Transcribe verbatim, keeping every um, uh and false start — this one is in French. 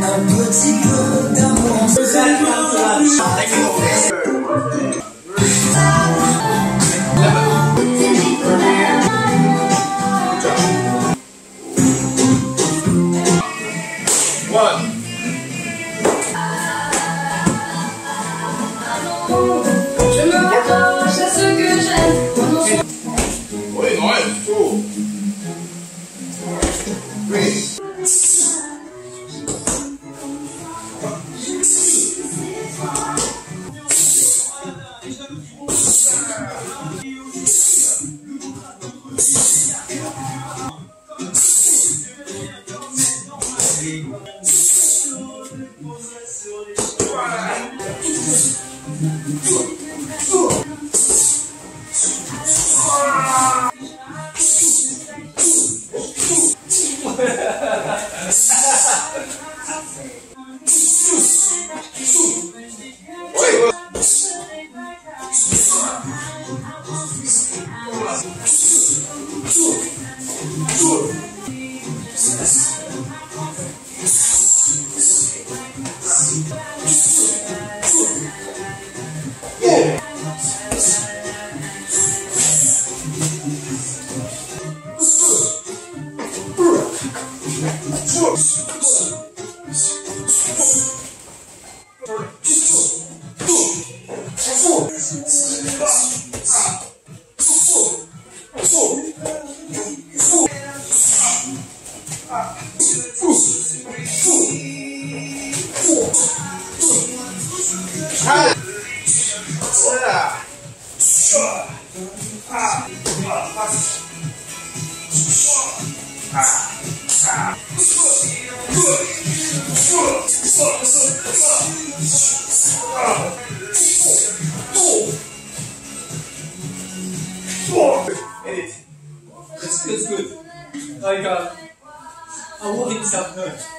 Un petit peu d'amour. One. Je me raccroche à ce que j'aime. Oui, ouais, two. Three. It's, it's good. Like, uh, I walk in South Perth.